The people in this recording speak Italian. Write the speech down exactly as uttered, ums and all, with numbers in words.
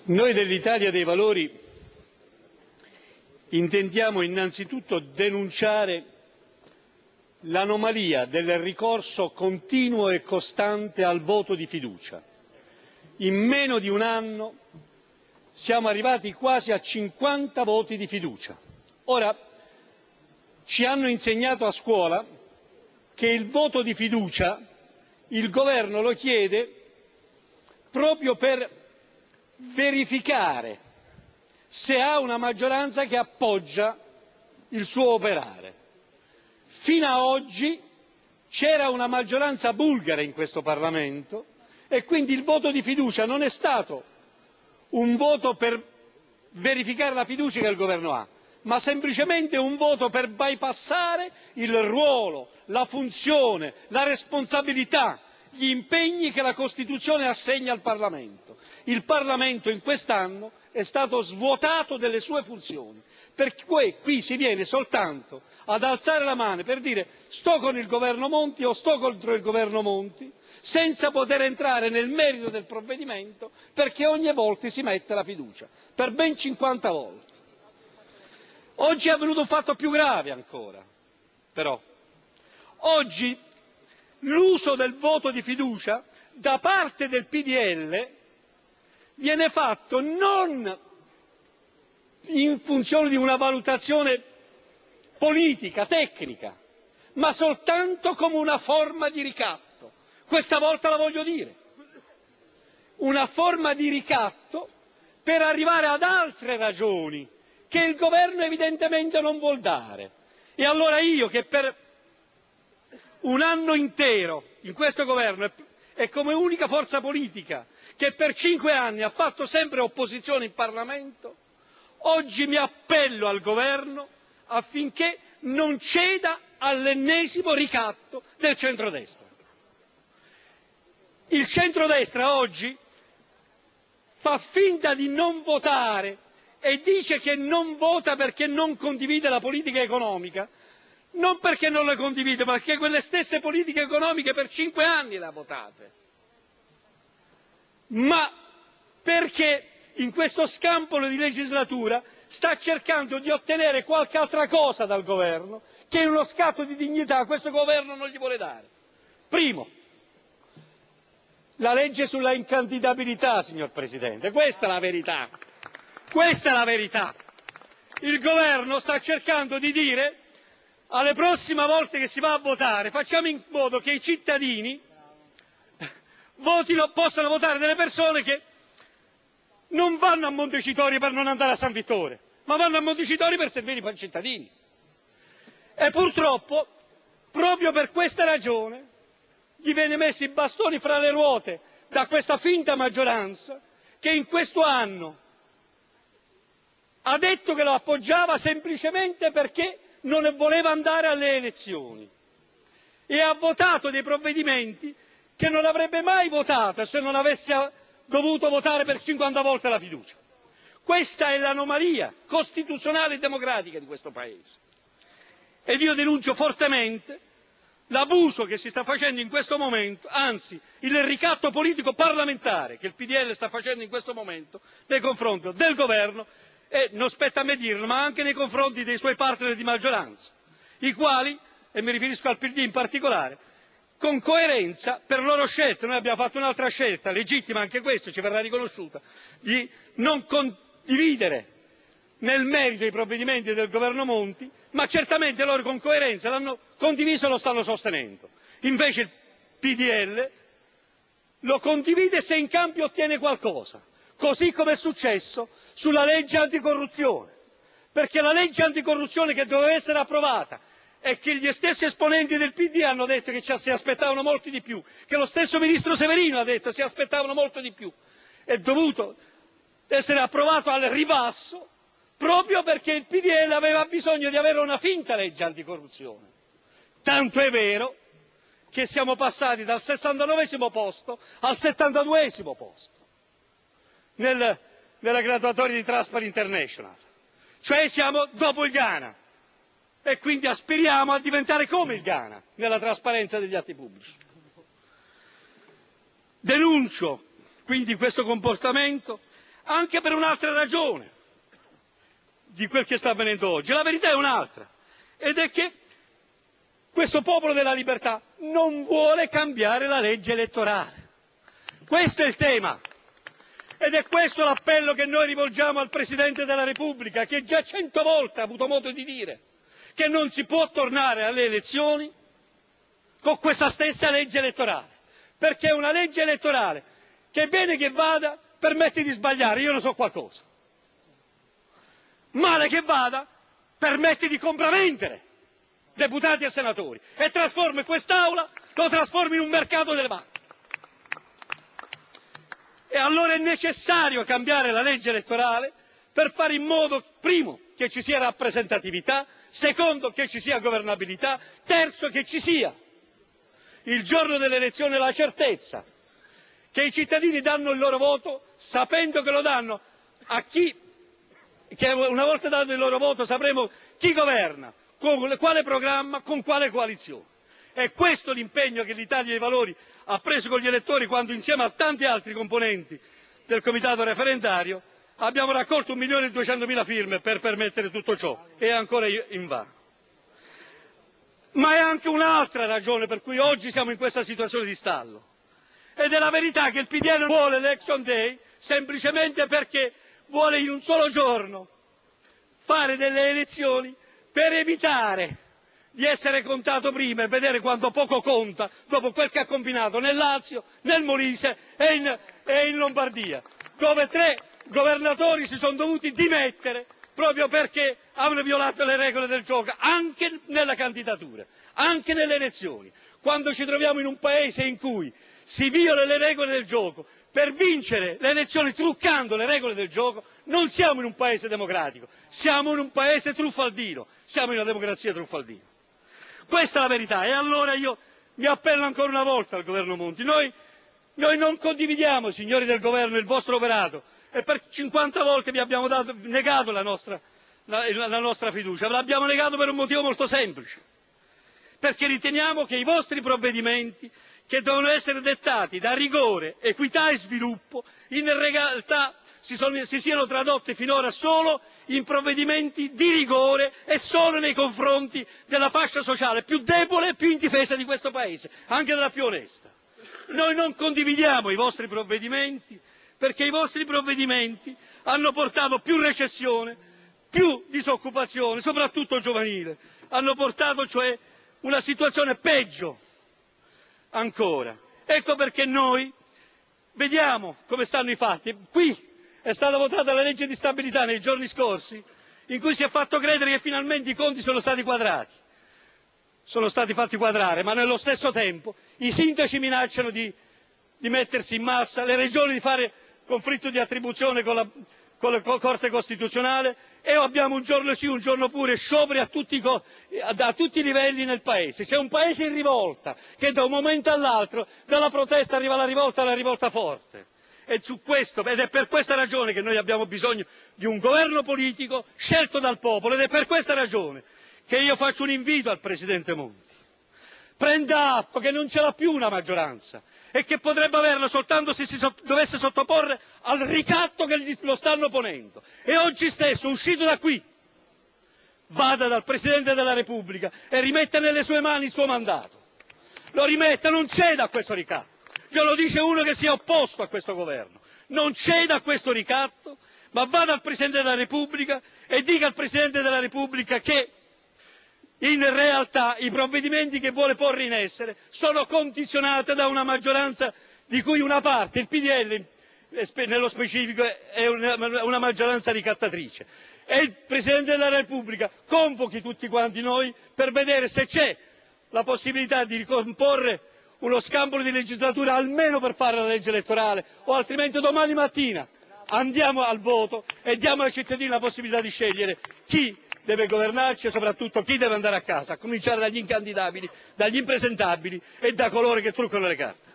Noi dell'Italia dei Valori intendiamo innanzitutto denunciare l'anomalia del ricorso continuo e costante al voto di fiducia. In meno di un anno siamo arrivati quasi a cinquanta voti di fiducia. Ora, ci hanno insegnato a scuola che il voto di fiducia il Governo lo chiede proprio per verificare se ha una maggioranza che appoggia il suo operare. Fino a oggi c'era una maggioranza bulgara in questo Parlamento e quindi il voto di fiducia non è stato un voto per verificare la fiducia che il Governo ha, ma semplicemente un voto per bypassare il ruolo, la funzione, la responsabilità, gli impegni che la Costituzione assegna al Parlamento. Il Parlamento in quest'anno è stato svuotato delle sue funzioni, perché qui si viene soltanto ad alzare la mano per dire sto con il governo Monti o sto contro il governo Monti, senza poter entrare nel merito del provvedimento, perché ogni volta si mette la fiducia, per ben cinquanta volte. Oggi è avvenuto un fatto più grave ancora, però. Oggi l'uso del voto di fiducia da parte del P D L viene fatto non in funzione di una valutazione politica, tecnica, ma soltanto come una forma di ricatto. Questa volta la voglio dire. Una forma di ricatto per arrivare ad altre ragioni che il governo evidentemente non vuol dare. E allora io, che per un anno intero in questo governo e come unica forza politica che per cinque anni ha fatto sempre opposizione in Parlamento, oggi mi appello al governo affinché non ceda all'ennesimo ricatto del centrodestra. Il centrodestra oggi fa finta di non votare e dice che non vota perché non condivide la politica economica, non perché non le condivide, ma perché quelle stesse politiche economiche per cinque anni le ha votate. Ma perché in questo scampolo di legislatura sta cercando di ottenere qualche altra cosa dal governo che in uno scatto di dignità questo governo non gli vuole dare. Primo, la legge sulla incandidabilità, signor Presidente, questa è la verità. Questa è la verità. Il governo sta cercando di dire alle prossime volte che si va a votare facciamo in modo che i cittadini votino, possano votare delle persone che non vanno a Montecitorio per non andare a San Vittore, ma vanno a Montecitorio per servire i cittadini. E purtroppo, proprio per questa ragione, gli viene messo i bastoni fra le ruote da questa finta maggioranza che in questo anno ha detto che lo appoggiava semplicemente perché non voleva andare alle elezioni e ha votato dei provvedimenti che non avrebbe mai votato se non avesse dovuto votare per cinquanta volte la fiducia. Questa è l'anomalia costituzionale e democratica di questo Paese. Ed io denuncio fortemente l'abuso che si sta facendo in questo momento, anzi il ricatto politico parlamentare che il P D L sta facendo in questo momento nei confronti del governo e, non spetta a me dirlo, ma anche nei confronti dei suoi partner di maggioranza, i quali, e mi riferisco al P D in particolare, con coerenza per loro scelte, noi abbiamo fatto un'altra scelta, legittima anche questa, ci verrà riconosciuta, di non condividere nel merito i provvedimenti del governo Monti, ma certamente loro con coerenza l'hanno condiviso e lo stanno sostenendo. Invece il P D L lo condivide se in cambio ottiene qualcosa, così come è successo sulla legge anticorruzione, perché la legge anticorruzione che doveva essere approvata e che gli stessi esponenti del P D hanno detto che ci si aspettavano molto di più, che lo stesso ministro Severino ha detto che si aspettavano molto di più, è dovuto essere approvato al ribasso proprio perché il P D L aveva bisogno di avere una finta legge anticorruzione. Tanto è vero che siamo passati dal sessantanovesimo posto al settantaduesimo posto nel, nella graduatoria di Transparency International, cioè siamo dopo il Ghana. E quindi aspiriamo a diventare come il Ghana nella trasparenza degli atti pubblici. Denuncio quindi questo comportamento anche per un'altra ragione di quel che sta avvenendo oggi. La verità è un'altra, ed è che questo popolo della libertà non vuole cambiare la legge elettorale. Questo è il tema. Ed è questo l'appello che noi rivolgiamo al Presidente della Repubblica, che già cento volte ha avuto modo di dire che non si può tornare alle elezioni con questa stessa legge elettorale, perché è una legge elettorale che, bene che vada, permette di sbagliare, io ne so qualcosa. Male che vada, permette di compromettere deputati e senatori e trasforma quest'Aula, lo trasforma in un mercato delle banche. E allora è necessario cambiare la legge elettorale per fare in modo, primo, che ci sia rappresentatività, secondo, che ci sia governabilità, terzo, che ci sia il giorno dell'elezione la certezza che i cittadini danno il loro voto sapendo che lo danno a chi, che una volta dato il loro voto sapremo chi governa, con quale programma, con quale coalizione. È questo l'impegno che l'Italia dei Valori ha preso con gli elettori quando, insieme a tanti altri componenti del comitato referendario, abbiamo raccolto un milione e duecentomila firme per permettere tutto ciò, e ancora invano. Ma è anche un'altra ragione per cui oggi siamo in questa situazione di stallo, ed è la verità che il P D L vuole l'Election Day semplicemente perché vuole in un solo giorno fare delle elezioni per evitare di essere contato prima e vedere quanto poco conta dopo quel che ha combinato nel Lazio, nel Molise e in, e in Lombardia, dove tre governatori si sono dovuti dimettere proprio perché avevano violato le regole del gioco, anche nella candidatura, anche nelle elezioni. Quando ci troviamo in un paese in cui si viola le regole del gioco per vincere le elezioni truccando le regole del gioco, non siamo in un paese democratico, siamo in un paese truffaldino, siamo in una democrazia truffaldina. Questa è la verità, e allora io mi appello ancora una volta al governo Monti. Noi, noi non condividiamo, signori del governo, il vostro operato, e per cinquanta volte vi abbiamo dato, negato la nostra, la, la nostra fiducia. L'abbiamo negato per un motivo molto semplice, perché riteniamo che i vostri provvedimenti, che devono essere dettati da rigore, equità e sviluppo, in realtà si, sono, si siano tradotti finora solo in provvedimenti di rigore e solo nei confronti della fascia sociale più debole e più indifesa di questo Paese, anche della più onesta. Noi non condividiamo i vostri provvedimenti perché i vostri provvedimenti hanno portato più recessione, più disoccupazione, soprattutto giovanile, hanno portato cioè una situazione peggio ancora. Ecco perché noi vediamo come stanno i fatti. Qui è stata votata la legge di stabilità nei giorni scorsi, in cui si è fatto credere che finalmente i conti sono stati quadrati. Sono stati fatti quadrare, ma nello stesso tempo i sindaci minacciano di, di mettersi in massa, le regioni di fare conflitto di attribuzione con la, con la Corte Costituzionale, e abbiamo un giorno sì, un giorno pure scioperi a tutti, a tutti i livelli nel Paese. C'è un Paese in rivolta, che da un momento all'altro, dalla protesta arriva la rivolta, alla rivolta forte. E su questo, ed è per questa ragione che noi abbiamo bisogno di un governo politico scelto dal popolo, ed è per questa ragione che io faccio un invito al Presidente Monti. Prenda atto che non ce l'ha più una maggioranza e che potrebbe averla soltanto se si sott- dovesse sottoporre al ricatto che gli lo stanno ponendo. E oggi stesso, uscito da qui, vada dal Presidente della Repubblica e rimetta nelle sue mani il suo mandato. Lo rimetta, non ceda a questo ricatto. Glielo dice uno che si è opposto a questo governo. Non ceda a questo ricatto, ma vada al Presidente della Repubblica e dica al Presidente della Repubblica che in realtà i provvedimenti che vuole porre in essere sono condizionati da una maggioranza di cui una parte, il P D L nello specifico, è una maggioranza ricattatrice. E il Presidente della Repubblica convochi tutti quanti noi per vedere se c'è la possibilità di ricomporre uno scampolo di legislatura almeno per fare la legge elettorale, o altrimenti domani mattina andiamo al voto e diamo ai cittadini la possibilità di scegliere chi deve governarci e soprattutto chi deve andare a casa, a cominciare dagli incandidabili, dagli impresentabili e da coloro che truccano le carte.